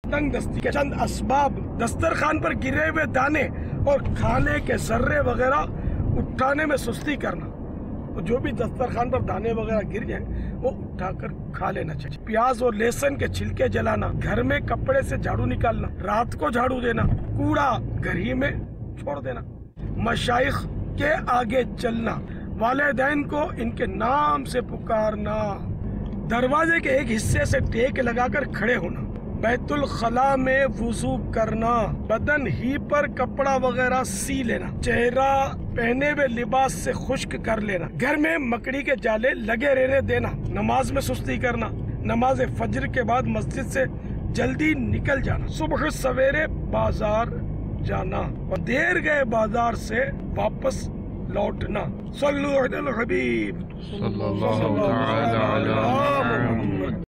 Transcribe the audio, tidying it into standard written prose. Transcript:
तंग दस्ती के चंद असबाब, दस्तरखान पर गिरे हुए दाने और खाने के जर्रे वगैरह उठाने में सुस्ती करना। तो जो भी दस्तरखान पर दाने वगैरह गिर जाए वो उठाकर खा लेना चाहिए। प्याज और लहसुन के छिलके जलाना, घर में कपड़े से झाड़ू निकालना, रात को झाड़ू देना, कूड़ा घर ही में छोड़ देना, मशाइख के आगे चलना, वालिदैन को इनके नाम से पुकारना, दरवाजे के एक हिस्से से टेक लगाकर खड़े होना, बैतुल खला में वुजू करना, बदन ही पर कपड़ा वगैरह सी लेना, चेहरा पहने हुए लिबास से खुश्क कर लेना, घर में मकड़ी के जाले लगे रहने देना, नमाज में सुस्ती करना, नमाज फजर के बाद मस्जिद से जल्दी निकल जाना, सुबह सवेरे बाजार जाना और देर गए बाजार से वापस लौटना। सल्लल्लाहु अलैहि हबीब सल्लल्लाहु अलैहि वसल्लम।